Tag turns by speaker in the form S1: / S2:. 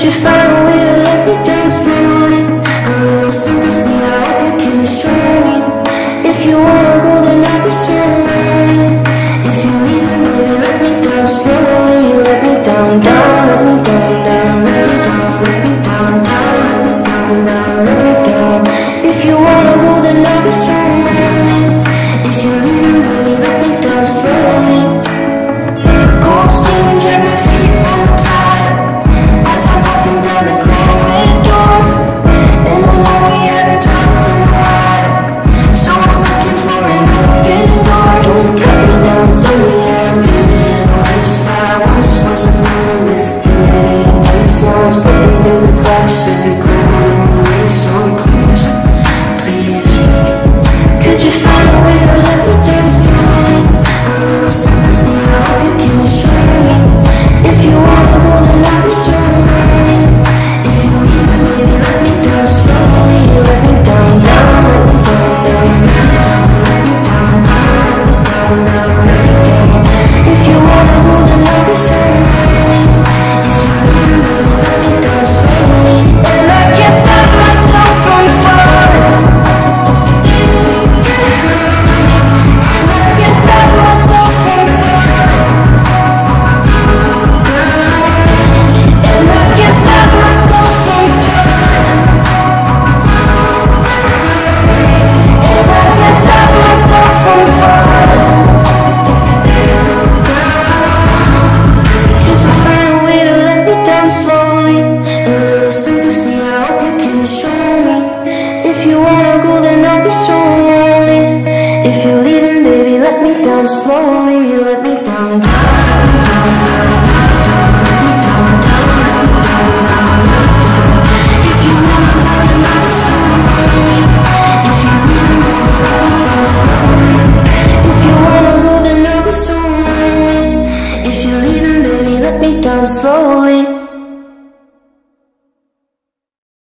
S1: Could you find a way to let me down slowly? A little sympathy, I hope you can show me. If you wanna go, then I'll be so lonely. If you're leaving, baby, let me down slowly. Let me down, down, let me down, down, let me down, let me down, down, let me down, down, let me down. If you wanna go, then I'll be so lonely. If you're leaving, baby, let me down slowly. Cold skin, drag my feet on the tile as I'm walking down the corridor. And I know we haven't talked in a while, so I'm looking for an open door. Don't cut me down, throw me out, leave me in a waste. I once was a man with dignity and grace. Now I'm slipping through the cracks every golden way. So please, please, could you find a way to let me down slowly? A little sympathy, I hope you can show me. If you wanna go, then I'll be so lonely. If you leave me, baby, let me down slowly. Let me down, down, let me down, down, let me down, down, let me down, down, let me down. If you wanna go, then I'll be so lonely. If you leave me, baby, let me down slowly. And I can't stop myself from falling. And I can't stop myself from falling. And I can't stop myself from falling. And I can't stop myself from falling. Could you find a way to let me down slowly? A little sympathy, I hope you can show me. If you wanna go, then I'll be so lonely. If you're leaving, baby, let me down slowly. Let